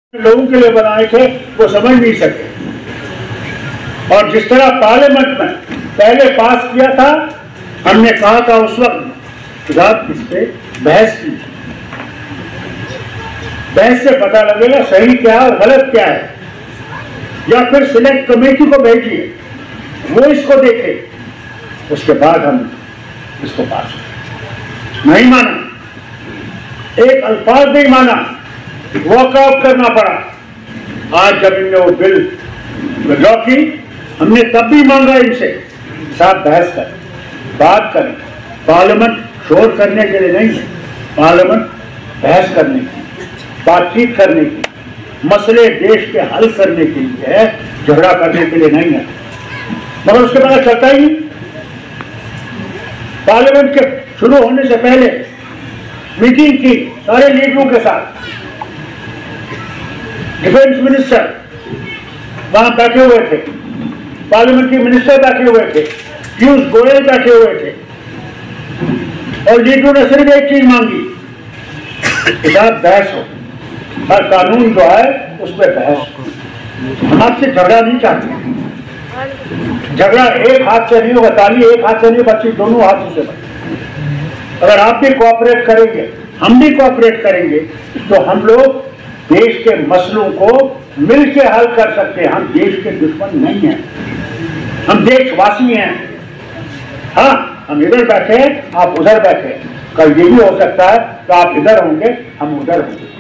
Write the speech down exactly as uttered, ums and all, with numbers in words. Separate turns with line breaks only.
लोगों के लिए बनाए थे वो समझ नहीं सके। और जिस तरह पार्लियामेंट में पहले पास किया था, हमने कहा था उस वक्त साहब इस पे बहस की, बहस से पता लगेगा सही क्या है और गलत क्या है, या फिर सिलेक्ट कमेटी को भेजिए वो इसको देखे, उसके बाद हम इसको पास करें। नहीं माना, एक अल्फाज नहीं माना, वॉकआउट करना पड़ा। आज जब इनने वो बिल विड्रॉ की, हमने तब भी मांगा इनसे साथ बहस करें, बात करें। पार्लियामेंट शोर करने के लिए नहीं है, पार्लियामेंट बहस करने की, बातचीत करने की, मसले देश के हल करने के लिए है, झगड़ा करने के लिए नहीं है। मगर उसके बाद चलता ही नहीं। पार्लियामेंट के शुरू होने से पहले मीटिंग की सारे लीडरों के साथ, डिफेंस मिनिस्टर वहां बैठे हुए थे, पार्लियामेंट्री मिनिस्टर बैठे हुए थे, पीयूष गोयल बैठे हुए थे, और लीडरों ने सिर्फ एक चीज मांगी कि साथ बहस हो, हर कानून जो है उस पर बहस हो। हम आपसे झगड़ा नहीं चाहते, झगड़ा एक हाथ से नहीं होगा, ताली एक हाथ से नहीं, बच्ची दोनों हाथों से बने। अगर आप भी कोऑपरेट करेंगे, हम भी कोऑपरेट करेंगे, तो हम लोग देश के मसलों को मिलकर हल कर सकते हैं। हम देश के दुश्मन नहीं हैं, हम देशवासी हैं। हाँ, हम इधर बैठे, आप उधर बैठे, कल ये भी हो सकता है कि आप इधर होंगे, हम उधर होंगे।